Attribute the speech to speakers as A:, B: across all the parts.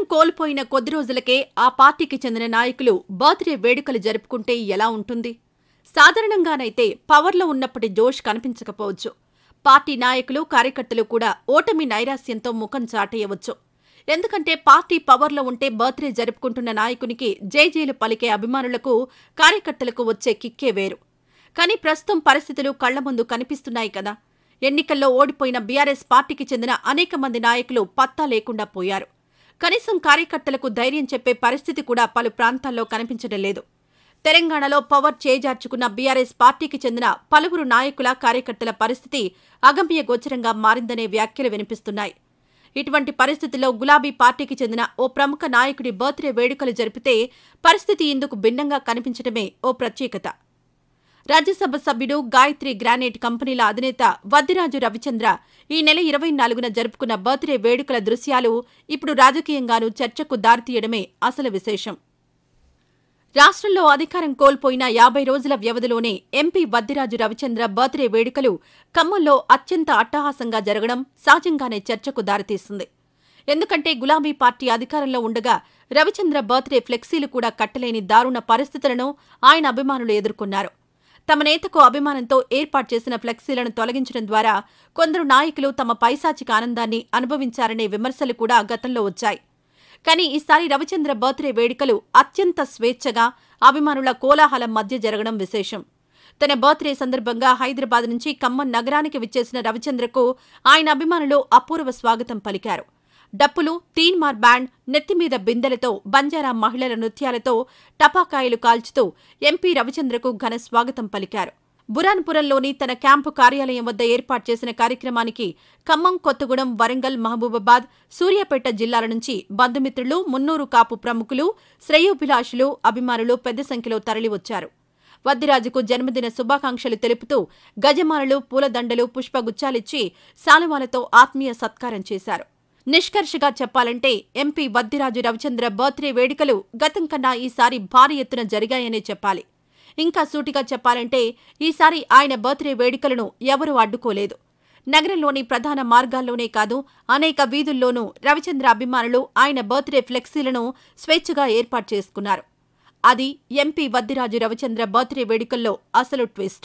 A: కోల్పోయిన కొద్ది రోజులకే ఆ పార్టీకి చెందిన నాయకులు బర్త్డే వేడుకలు జరుపుకుంటే ఎలా ఉంటుంది? సాధారణంగానైతే పవర్లో ఉన్నప్పటి జోష్ కనిపించకపోవచ్చు. పార్టీ నాయకులు, కార్యకర్తలు కూడా ఓటమి నైరాస్యంతో ముఖం చాటేయవచ్చు. ఎందుకంటే పార్టీ పవర్లో ఉంటే బర్త్డే జరుపుకుంటున్న నాయకునికి జైజేలు పలికే అభిమానులకు, కార్యకర్తలకు వచ్చే కిక్కే వేరు. కానీ ప్రస్తుతం పరిస్థితులు కళ్ల ముందు కనిపిస్తున్నాయి కదా. ఎన్నికల్లో ఓడిపోయిన బీఆర్ఎస్ పార్టీకి చెందిన అనేక మంది నాయకులు పత్తా లేకుండా పోయారు. కనీసం కార్యకర్తలకు ధైర్యం చెప్పే పరిస్థితి కూడా పలు ప్రాంతాల్లో కనిపించడం లేదు. తెలంగాణలో పవర్ చేజార్చుకున్న బీఆర్ఎస్ పార్టీకి చెందిన పలువురు నాయకుల, కార్యకర్తల పరిస్థితి అగమ్య గోచరంగా మారిందనే వ్యాఖ్యలు వినిపిస్తున్నాయి. ఇటువంటి పరిస్థితుల్లో గులాబీ పార్టీకి చెందిన ఓ ప్రముఖ నాయకుడి బర్త్డే వేడుకలు జరిపితే పరిస్థితి ఇందుకు భిన్నంగా కనిపించడమే ఓ ప్రత్యేకత. రాజ్యసభ సభ్యుడు, గాయత్రి గ్రానైట్ కంపెనీల అధినేత వద్దిరాజు రవిచంద్ర ఈ నెల 24న జరుపుకున్న బర్త్డే వేడుకల దృశ్యాలు ఇప్పుడు రాజకీయంగానూ చర్చకు దారితీయడమే అసలు విశేషం. రాష్ట్రంలో అధికారం కోల్పోయిన 50 రోజుల వ్యవధిలోనే ఎంపీ వద్దిరాజు రవిచంద్ర బర్త్డే వేడుకలు ఖమ్మంలో అత్యంత అట్టహాసంగా జరగడం సహజంగానే చర్చకు దారితీస్తుంది. ఎందుకంటే గులాబీ పార్టీ అధికారంలో ఉండగా రవిచంద్ర బర్త్డే ఫ్లెక్సీలు కూడా కట్టలేని దారుణ పరిస్థితులను ఆయన అభిమానులు ఎదుర్కొన్నారు. తమ నేతకు అభిమానంతో ఏర్పాటు చేసిన ఫ్లెక్సీలను తొలగించడం ద్వారా కొందరు నాయకులు తమ పైశాచిక ఆనందాన్ని అనుభవించారనే విమర్శలు కూడా గతంలో వచ్చాయి. కానీ ఈసారి రవిచంద్ర బర్త్డే వేడుకలు అత్యంత స్వేచ్ఛగా, అభిమానుల కోలాహలం మధ్య జరగడం విశేషం. తన బర్త్డే సందర్భంగా హైదరాబాద్ నుంచి ఖమ్మం నగరానికి విచ్చేసిన రవిచంద్రకు ఆయన అభిమానులు అపూర్వ స్వాగతం పలికారు. డప్పులు, తీన్మార్ బ్యాండ్, నెత్తిమీద బిందెలతో, బంజారా మహిళల నృత్యాలతో, టపాకాయలు కాల్చుతూ ఎంపీ రవిచంద్రకు ఘన స్వాగతం పలికారు. బురాన్పురంలోని తన క్యాంపు కార్యాలయం వద్ద ఏర్పాటు చేసిన కార్యక్రమానికి ఖమ్మం, కొత్తగూడెం, వరంగల్, మహబూబాబాద్, సూర్యాపేట జిల్లాల నుంచి బంధుమిత్రులు, మున్నూరు కాపు ప్రముఖులు, శ్రేయోభిలాషులు, అభిమానులు పెద్ద సంఖ్యలో తరలివచ్చారు. వద్దిరాజుకు జన్మదిన శుభాకాంక్షలు తెలుపుతూ గజమాలలు, పూలదండలు, పుష్పగుచ్చాలిచ్చి శాలువాలతో ఆత్మీయ సత్కారం చేశారు. నిష్కర్షగా చెప్పాలంటే ఎంపీ వద్దిరాజు రవిచంద్ర బర్త్డే వేడుకలు గతం కన్నా ఈసారి భారీ ఎత్తున జరిగాయనే చెప్పాలి. ఇంకా సూటిగా చెప్పాలంటే ఈసారి ఆయన బర్త్డే వేడుకలను ఎవరూ అడ్డుకోలేదు. నగరంలోని ప్రధాన మార్గాల్లోనే కాదు, అనేక వీధుల్లోనూ రవిచంద్ర అభిమానులు ఆయన బర్త్డే ఫ్లెక్సీలను స్వేచ్ఛగా ఏర్పాటు చేసుకున్నారు. అది ఎంపీ వద్దిరాజు రవిచంద్ర బర్త్డే వేడుకల్లో అసలు ట్విస్ట్.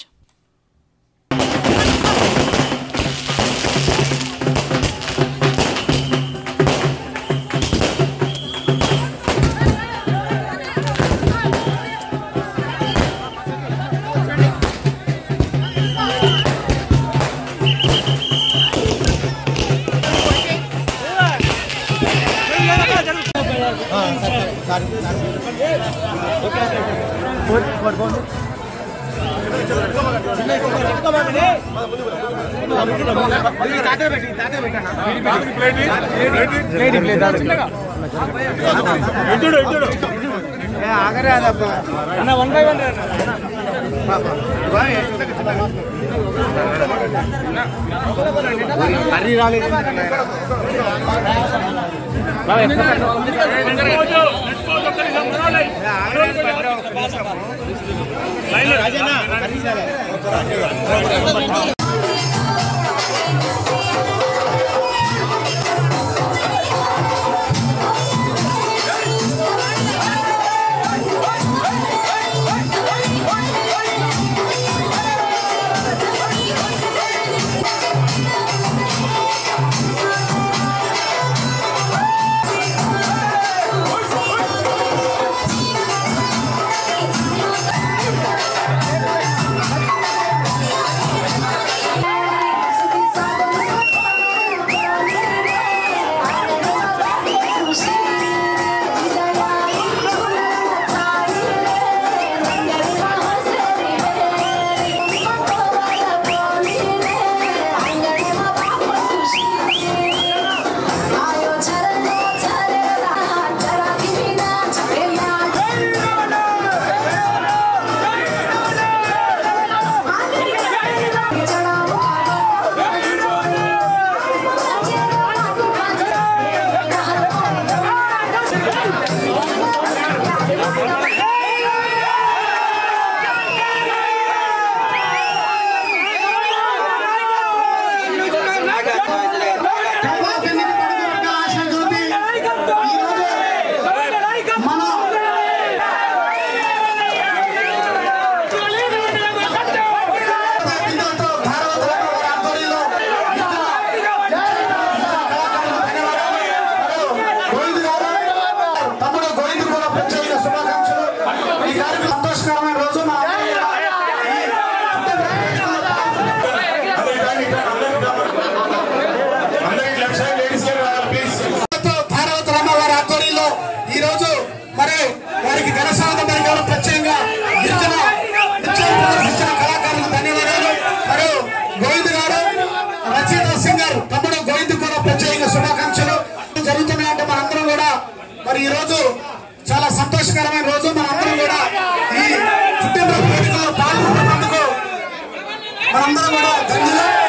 B: మనందరం కూడా గంగిలో